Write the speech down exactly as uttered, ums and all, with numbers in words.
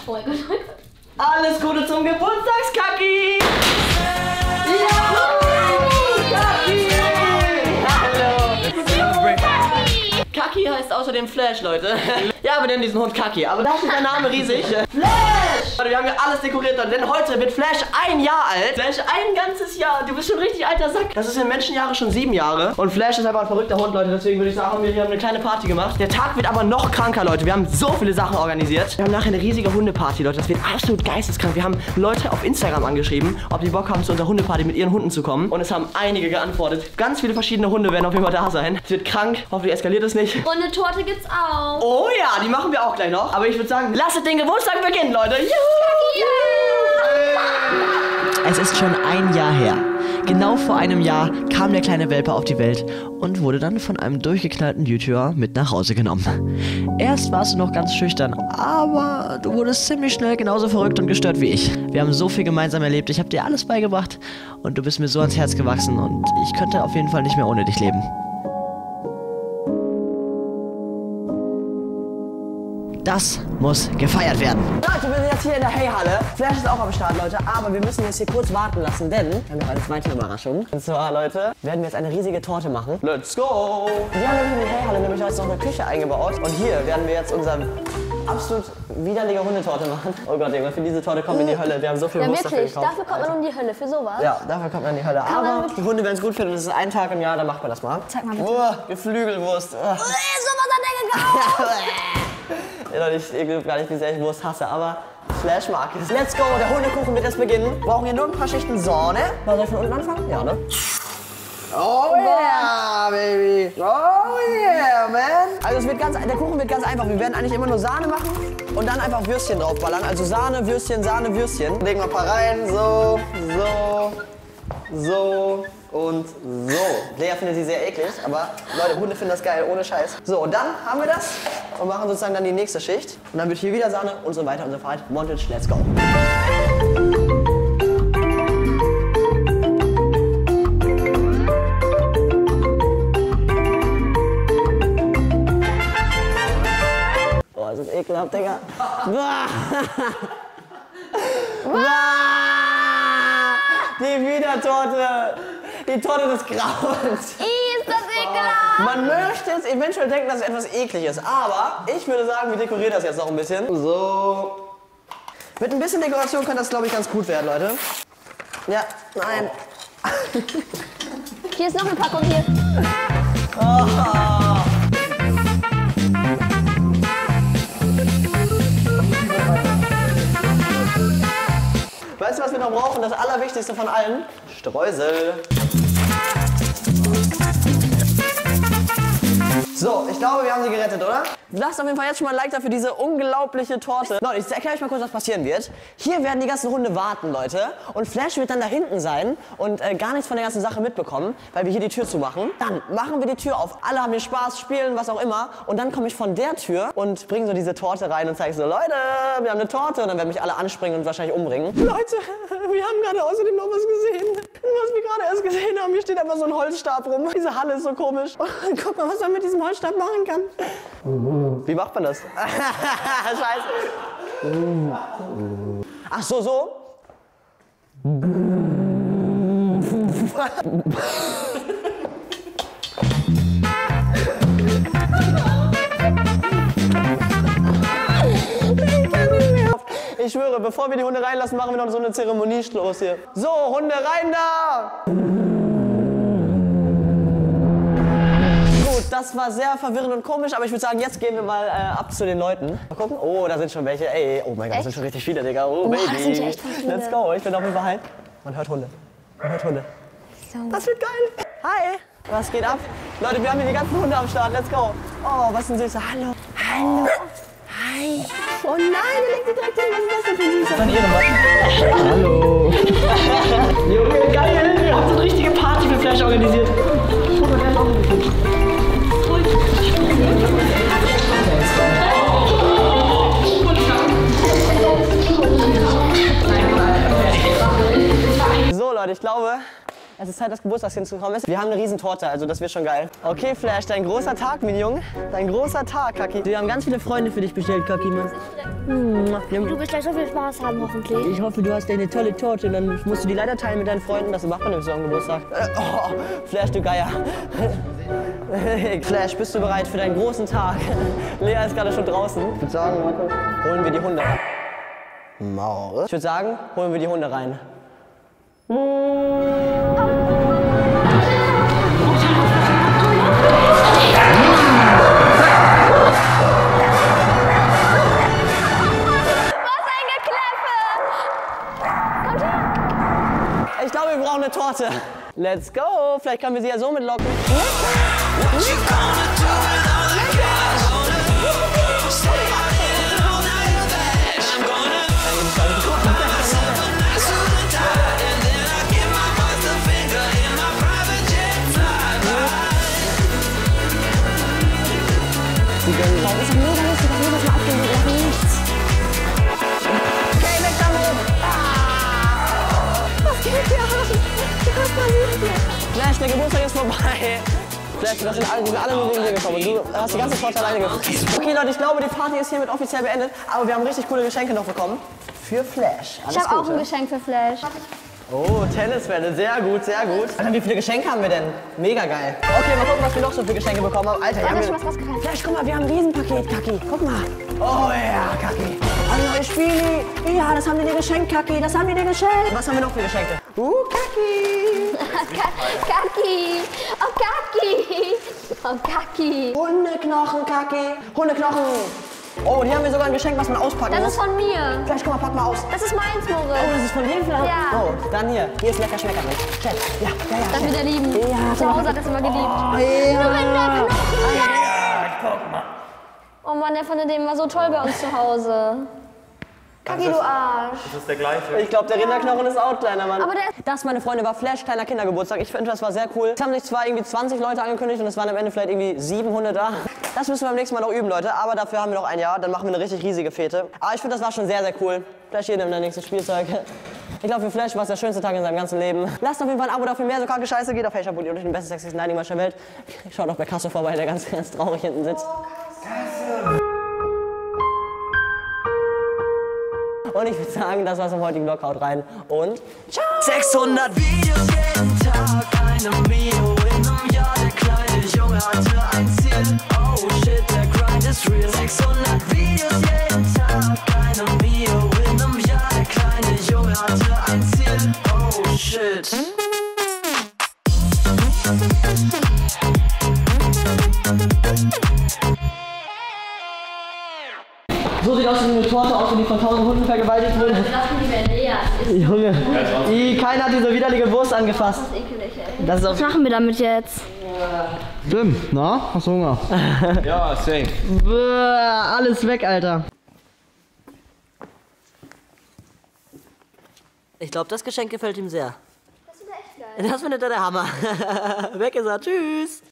Oh mein Gott, oh mein Gott. Alles Gute zum Geburtstagskaki! Ja! Kaki! Hallo! Kaki heißt außerdem Flash, Leute. Ja, wir nennen diesen Hund Kaki, aber da ist der Name riesig. Flash! Leute, wir haben hier alles dekoriert, denn heute wird Flash ein Jahr alt. Flash ein ganzes Jahr. Du bist schon richtig alter Sack. Das ist in Menschenjahre schon sieben Jahre. Und Flash ist einfach ein verrückter Hund, Leute. Deswegen würde ich sagen, haben wir hier eine kleine Party gemacht. Der Tag wird aber noch kranker, Leute. Wir haben so viele Sachen organisiert. Wir haben nachher eine riesige Hundeparty, Leute. Das wird absolut geisteskrank. Wir haben Leute auf Instagram angeschrieben, ob die Bock haben, zu unserer Hundeparty mit ihren Hunden zu kommen. Und es haben einige geantwortet. Ganz viele verschiedene Hunde werden auf jeden Fall da sein. Es wird krank. Hoffentlich eskaliert es nicht. Und eine Torte gibt's auch. Oh ja, die machen wir auch gleich noch. Aber ich würde sagen, lasst den Geburtstag beginnen, Leute. Juhu! Es ist schon ein Jahr her. Genau vor einem Jahr kam der kleine Welpe auf die Welt und wurde dann von einem durchgeknallten YouTuber mit nach Hause genommen. Erst warst du noch ganz schüchtern, aber du wurdest ziemlich schnell genauso verrückt und gestört wie ich. Wir haben so viel gemeinsam erlebt, ich habe dir alles beigebracht und du bist mir so ans Herz gewachsen und ich könnte auf jeden Fall nicht mehr ohne dich leben. Das muss gefeiert werden. Leute, wir sind jetzt hier in der Hey-Halle. Flash ist auch am Start, Leute. Aber wir müssen jetzt hier kurz warten lassen, denn wir haben noch eine zweite Überraschung. Und zwar, Leute, werden wir jetzt eine riesige Torte machen. Let's go! Wir haben nämlich in der Hey-Halle nämlich jetzt noch eine Küche eingebaut. Und hier werden wir jetzt unsere absolut widerliche Hundetorte machen. Oh Gott, Junge, für diese Torte kommen wir in die Hölle. Wir haben so viel Ja, Wurst wirklich. dafür Dafür kommt man um die Hölle. Für sowas. Ja, dafür kommt man in die Hölle. Kann Aber die Hunde werden es gut finden. Das ist ein Tag im Jahr, dann macht man das mal. Zeig mal bitte. Oh, Geflügelwurst. Oh. Ui, sowas hat der gekauft. Ja, Leute, ich, ich glaube gar nicht, wie sehr ich Wurst hasse, aber Flash mag es. Let's go, der Hundekuchen wird jetzt beginnen. Wir brauchen hier nur ein paar Schichten Sahne. Soll ich von unten anfangen? Ja, ne? Oh yeah, baby. Oh yeah, man. Also es wird ganz, der Kuchen wird ganz einfach. Wir werden eigentlich immer nur Sahne machen und dann einfach Würstchen draufballern. Also Sahne, Würstchen, Sahne, Würstchen. Legen wir ein paar rein. So, so, so und so. Lea findet sie sehr eklig, aber Leute, Hunde finden das geil, ohne Scheiß. So, und dann haben wir das und machen sozusagen dann die nächste Schicht. Und dann wird hier wieder Sahne und so weiter und so fort. Montage, let's go. Boah, das ist ekelhaft, Digga. Die Wiedertorte. Die Torte des Grauens. Ih, ist das ekelhaft. Man möchte jetzt eventuell denken, dass es etwas eklig ist, aber ich würde sagen, wir dekorieren das jetzt noch ein bisschen. So. Mit ein bisschen Dekoration kann das, glaube ich, ganz gut werden, Leute. Ja, nein. Hier ist noch eine Packung hier. Oh. Weißt du, was wir noch brauchen? Das Allerwichtigste von allen? Streusel. So, ich glaube, wir haben sie gerettet, oder? Lasst auf jeden Fall jetzt schon mal ein Like da für diese unglaubliche Torte. Leute, ich erkläre euch mal kurz, was passieren wird. Hier werden die ganzen Hunde warten, Leute. Und Flash wird dann da hinten sein und äh, gar nichts von der ganzen Sache mitbekommen, weil wir hier die Tür zumachen. Dann machen wir die Tür auf. Alle haben hier Spaß, spielen, was auch immer. Und dann komme ich von der Tür und bringe so diese Torte rein und zeige so, Leute, wir haben eine Torte. Und dann werden mich alle anspringen und wahrscheinlich umbringen. Leute, wir haben gerade außerdem noch was gesehen. Was wir gerade erst gesehen haben, hier steht einfach so ein Holzstab rum. Diese Halle ist so komisch. Und guck mal, was man mit diesem Holzstab machen kann. Wie macht man das? Scheiße. Ach so, so? Ich schwöre, bevor wir die Hunde reinlassen, machen wir noch so eine Zeremonieschluss hier. So, Hunde rein da! Das war sehr verwirrend und komisch, aber ich würde sagen, jetzt gehen wir mal äh, ab zu den Leuten. Mal gucken. Oh, da sind schon welche. Ey, oh mein Gott, das sind schon richtig viele, Digga. Oh, Oh, Baby. das sind echt viele. Let's go. Ich bin auf jeden Fall hype. Man hört Hunde. Man hört Hunde. Das wird geil. Hi. Was geht ab? Leute, wir haben hier die ganzen Hunde am Start. Let's go. Oh, was ein Süßer. Hallo. Hallo. Hi. Oh nein, der legt sie direkt hin. Was ist das denn für ein Süßer? Dann ihre Hallo. Junge, geil. Wir haben so eine richtige Party für Flash organisiert. So Leute, ich glaube, Es ist Zeit, das Geburtstagskind zu kommen. Wir haben eine riesen Torte, also das wird schon geil. Okay, Flash, dein großer Tag, mein Junge. Dein großer Tag, Kaki. Wir haben ganz viele Freunde für dich bestellt, Kaki, Mann. Du wirst gleich so viel Spaß haben, hoffentlich. Ich hoffe, du hast eine tolle Torte und dann musst du die leider teilen mit deinen Freunden. Das macht man nämlich so am Geburtstag. Äh, oh, Flash, du Geier. Flash, bist du bereit für deinen großen Tag? Lea ist gerade schon draußen. Ich würde sagen, holen wir die Hunde. Maure. Ich würde sagen, holen wir die Hunde rein. Ich glaube, wir brauchen eine Torte. Let's go. Vielleicht können wir sie ja so mitlocken. Das ist mega lustig, dass jedes Mal abgehen geht nach nichts. Okay, weg damit! Ah. Was geht hier an? Was passiert hier? Flash, der Geburtstag ist vorbei. Flash, das sind alle, die sind alle nur wegen dir gekommen. Und du hast die ganze Torte alleine gefressen. Okay, Leute, ich glaube, die Party ist hiermit offiziell beendet. Aber wir haben richtig coole Geschenke noch bekommen. Für Flash. Alles Ich habe auch Gute. ein Geschenk für Flash. Oh, Tennisbälle, sehr gut, sehr gut. Alter, wie viele Geschenke haben wir denn? Mega geil. Okay, mal gucken, was wir noch so für Geschenke bekommen haben. Alter, Ja, haben das wir... ist was gefallen. Flash, guck mal, wir haben ein Riesenpaket, Kaki. Guck mal. Oh ja, Kaki. Ein neues Spieli. Ja, das haben wir dir geschenkt, Kaki. Das haben wir dir geschenkt. Was haben wir noch für Geschenke? Uh, Kaki. Kaki. Oh, Kaki. Oh, Kaki. Hundeknochen, Kaki. Hundeknochen. Oh, die haben mir sogar ein Geschenk, was man auspacken Das muss. ist von mir. Flash, guck mal, pack mal aus. Das ist meins, Oh, Moritz. das ist von dir, Flash? Ja. Oh, dann hier. Hier ist lecker Schmecker mit. Schnell. Ja, ja, ja. Das wird er lieben. Ja, Zu Hause hat er es immer geliebt. Oh, ja. Oh Mann, der fand den immer so toll bei uns zu Hause. Kaki, du Arsch. Das ist der gleiche. Ich glaube, der Rinderknochen ist out, kleiner Mann. Aber der- Das, meine Freunde, war Flash kleiner Kindergeburtstag. Ich finde, das war sehr cool. Es haben sich zwar irgendwie zwanzig Leute angekündigt und es waren am Ende vielleicht irgendwie sieben Hunde da. Das müssen wir beim nächsten Mal noch üben, Leute. Aber dafür haben wir noch ein Jahr. Dann machen wir eine richtig riesige Fete. Aber ich finde, das war schon sehr, sehr cool. Flash hier nimmt dein nächstes Spielzeug. Ich glaube, für Flash war es der schönste Tag in seinem ganzen Leben. Lasst auf jeden Fall ein Abo dafür, mehr so kranke Scheiße geht. Auf Facebook und den besten sexiesten Nightingale der Welt. Schaut doch bei Kasso vorbei, der ganz, ganz traurig hinten sitzt. Und ich würde sagen, das war's im heutigen Vlog. Haut rein und ciao! sechshundert Videos jeden Tag, eine Mio in einem Jahr. Der kleine Junge hatte ein Ziel. Oh shit, der Grind ist real. sechshundert Videos jeden Tag, eine Mio in einem Jahr. Der kleine Junge hatte ein Ziel. Oh shit. So sieht aus wie eine Torte, auch wenn die von tausend Hunden vergewaltigt wurde. Junge, I, keiner hat diese widerliche Wurst angefasst. Das ist Was machen wir damit jetzt? Schlimm, na? Hast du Hunger? Ja, safe. Bäh, alles weg, Alter. Ich glaube, das Geschenk gefällt ihm sehr. Das ist echt geil. Das findet er der Hammer. Weg ist er, tschüss.